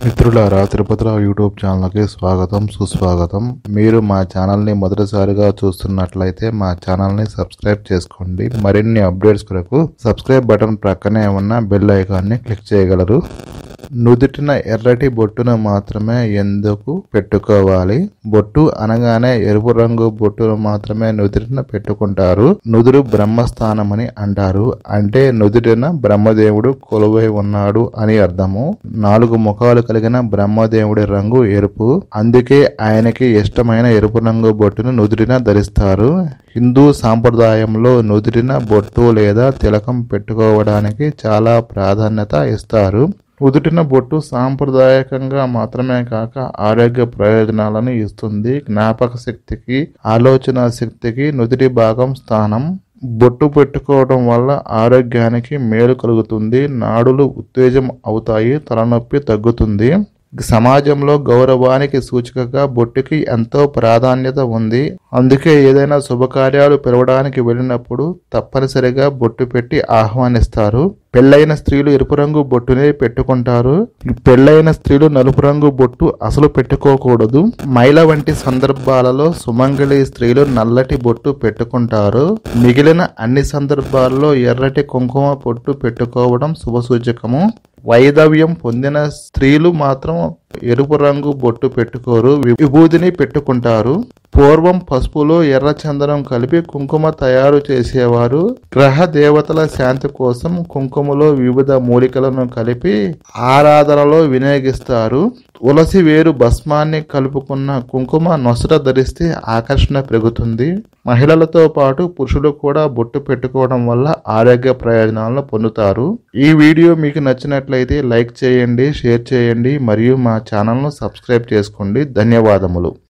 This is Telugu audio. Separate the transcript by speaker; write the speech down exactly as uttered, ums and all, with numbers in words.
Speaker 1: మిత్రులారా, తిరుపతిరావు యూట్యూబ్ ఛానల్కి స్వాగతం సుస్వాగతం. మీరు మా ఛానల్ని మొదటిసారిగా చూస్తున్నట్లయితే మా ఛానల్ని సబ్స్క్రైబ్ చేసుకోండి. మరిన్ని అప్డేట్స్ కొరకు సబ్స్క్రైబ్ బటన్ ప్రక్కనే ఉన్న బెల్ ఐకాన్ని క్లిక్ చేయగలరు. నుదుటిన ఎర్రటి బొట్టును మాత్రమే ఎందుకు పెట్టుకోవాలి? బొట్టు అనగానే ఎరుపు రంగు బొట్టును మాత్రమే నుదుటిన పెట్టుకుంటారు. నుదురు బ్రహ్మస్థానమని అంటారు. అంటే నుదుటిన బ్రహ్మదేవుడు కొలువై ఉన్నాడు అని అర్థము. నాలుగు ముఖాలు కలిగిన బ్రహ్మదేవుడి రంగు ఎరుపు. అందుకే ఆయనకి ఇష్టమైన ఎరుపు రంగు బొట్టును నుదుటిన ధరిస్తారు. హిందూ సాంప్రదాయంలో నుదుటిన బొట్టు లేదా తిలకం పెట్టుకోవడానికి చాలా ప్రాధాన్యత ఇస్తారు. నుదుటిన బొట్టు సాంప్రదాయకంగా మాత్రమే కాక ఆరోగ్య ప్రయోజనాలను ఇస్తుంది. జ్ఞాపక శక్తికి, ఆలోచన శక్తికి నుదుటి భాగం స్థానం. బొట్టు పెట్టుకోవడం వల్ల ఆరోగ్యానికి మేలు కలుగుతుంది. నాడులు ఉత్తేజం అవుతాయి. తలనొప్పి తగ్గుతుంది. సమాజంలో గౌరవానికి సూచికగా బొట్టుకి ఎంతో ప్రాధాన్యత ఉంది. అందుకే ఏదైనా శుభకార్యాలు పిలవడానికి వెళ్ళినప్పుడు తప్పనిసరిగా బొట్టు పెట్టి ఆహ్వానిస్తారు. పెళ్ళైన స్త్రీలు ఎరుపు రంగు బొట్టునే పెట్టుకుంటారు. పెళ్ళైన స్త్రీలు నలుపు రంగు బొట్టు అసలు పెట్టుకోకూడదు. మైల వంటి సందర్భాలలో సుమంగళి స్త్రీలు నల్లటి బొట్టు పెట్టుకుంటారు. మిగిలిన అన్ని సందర్భాల్లో ఎర్రటి కుంకుమ బొట్టు పెట్టుకోవడం శుభసూచకము. వైధవ్యం పొందిన స్త్రీలు మాత్రం ఎరుపు రంగు బొట్టు పెట్టుకోరు, విభూదిని పెట్టుకుంటారు. పూర్వం పసుపులో ఎర్ర చందనం కలిపి కుంకుమ తయారు చేసేవారు. గ్రహ దేవతల శాంతి కోసం కుంకుమలో వివిధ మూలికలను కలిపి ఆరాధనలో వినియోగిస్తారు. తులసి వేరు భస్మాన్ని కలుపుకున్న కుంకుమ నొసట ధరిస్తే ఆకర్షణ పెరుగుతుంది. మహిళలతో పాటు పురుషులు కూడా బొట్టు పెట్టుకోవడం వల్ల ఆరోగ్య ప్రయోజనాలను పొందుతారు. ఈ వీడియో మీకు నచ్చినట్లయితే లైక్ చేయండి, షేర్ చేయండి మరియు మా ఛానల్ను సబ్స్క్రైబ్ చేసుకోండి. ధన్యవాదములు.